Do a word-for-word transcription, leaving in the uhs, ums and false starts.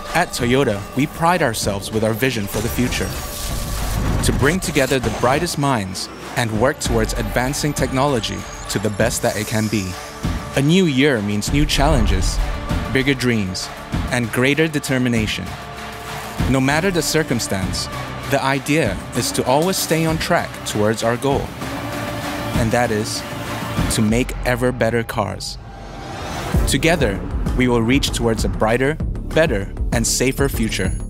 At Toyota, we pride ourselves with our vision for the future. To bring together the brightest minds and work towards advancing technology to the best that it can be. A new year means new challenges, bigger dreams, and greater determination. No matter the circumstance, the idea is to always stay on track towards our goal. And that is to make ever better cars. Together, we will reach towards a brighter, better, and safer future.